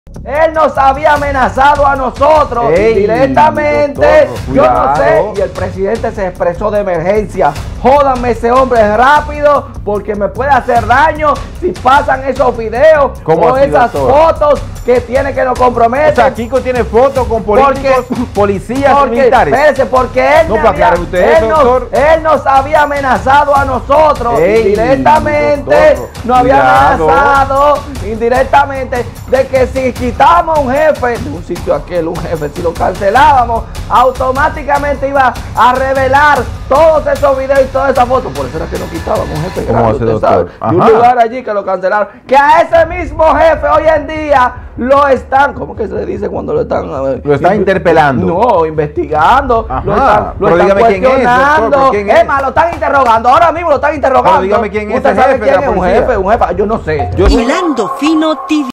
Él nos había amenazado a nosotros directamente, doctor, yo no sé, y el presidente se expresó de emergencia. Jódanme ese hombre rápido porque me puede hacer daño si pasan esos videos o esas fotos que tiene que nos comprometen. O sea, Kiko tiene fotos con políticos, policías militares. Espérese, porque él nos había amenazado a nosotros indirectamente, nos había amenazado indirectamente de que si quitábamos un jefe de un sitio aquel, un jefe, si lo cancelábamos, automáticamente iba a revelar todos esos videos y todas esas fotos. Por eso era que no quitábamos un jefe grande, usted sabe, de un lugar allí que lo cancelaron. Que a ese mismo jefe hoy en día lo están, ¿cómo que se le dice cuando lo están? Lo están interpelando. No, investigando. Lo están cuestionando. Es más, lo están interrogando. Ahora mismo lo están interrogando. Pero dígame quién es ¿Usted sabe quién es? Un jefe, yo no sé. Hilando Fino TV.